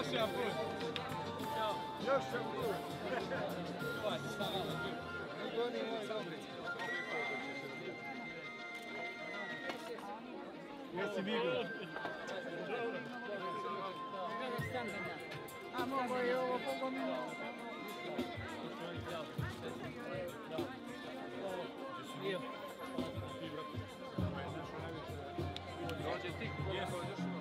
jedan put. Još jedan put. Goni moj Zambric. Jesi vidio? A mogo je ovo pogomilo. Dođe ti koliko još